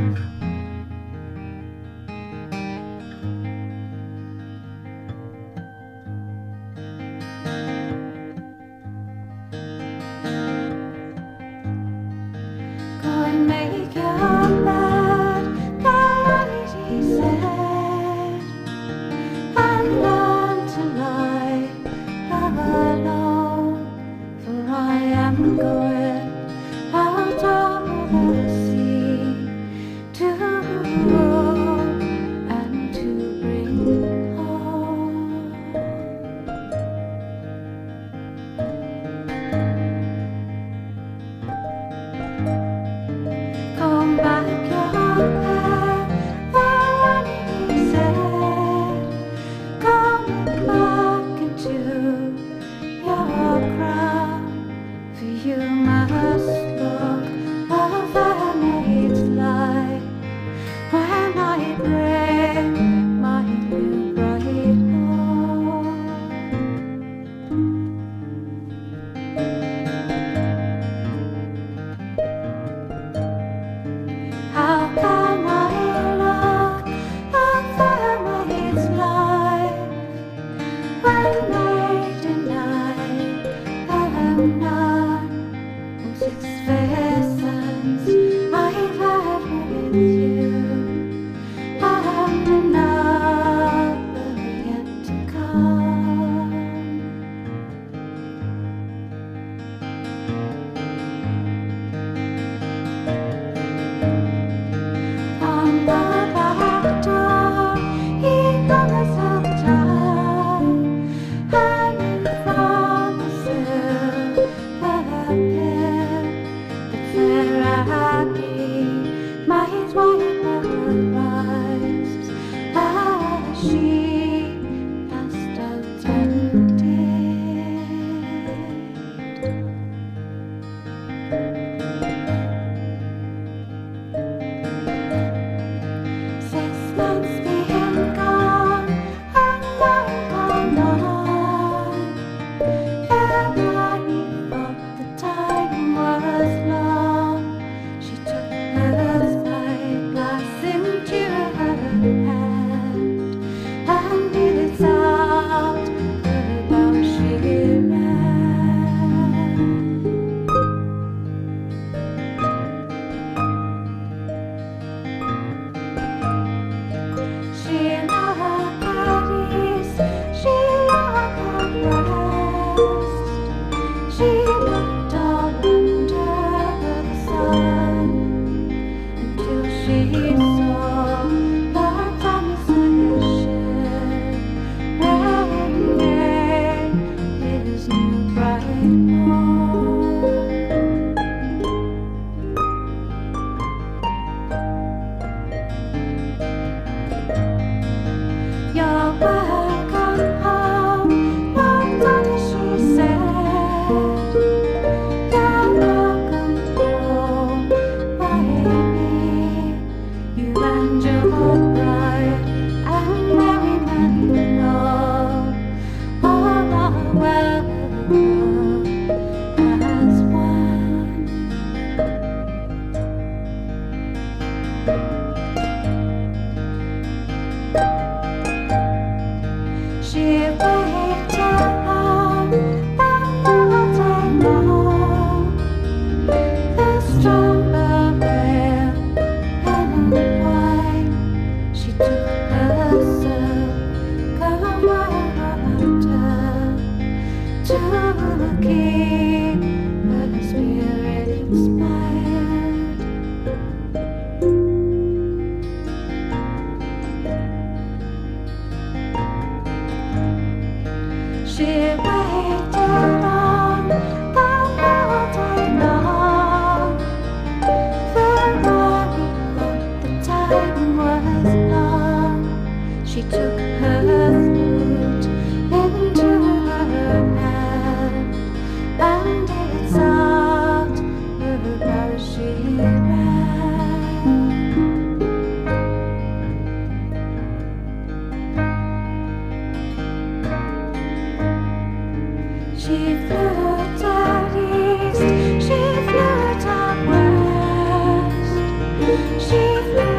Make your bed, the lady said, and learn to lie alone, for I am going out of the sea to roam and to bring home. Come back your hair, the lady said, coming back into your crown, for you must look a fair maid's life when I bring my new bride home. How can I look at fair maid's life when late at night I am none, and 6 fair sons I've had with you, and another yet to come. On the back door, he comes up time, hanging from the silver pin. But fair Annie, my wife, never rises as she passed out and dead. Six months being gone, and I'm gone. Fair Annie thought the time was long. She took her spyglass into her hand, and it's out about she ran. She loved her ease, she loved her rest. She looked all under the sun until she saw Lord Thomas's ship bringing his new bride home. You're welcome home, Lord Thomas, she said. You're welcome home, baby. You and your bride and merry men below all are welcome as one. She waited long, and all day long. The strong bell and wine. She took herself to keep her spirit inspired. She waited on the all day long. For Ronnie thought the time was long. She took her flute into her hand, and it's out about she ran. She flew out east, she flew out west. She she flies.